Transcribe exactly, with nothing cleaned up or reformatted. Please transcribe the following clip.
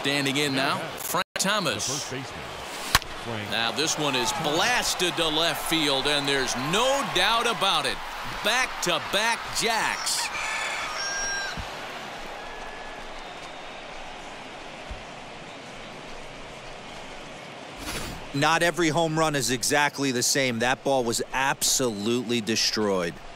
Standing in now, Frank Thomas. Now this one is blasted to left field, and there's no doubt about it. Back-to-back jacks. Not every home run is exactly the same. That ball was absolutely destroyed.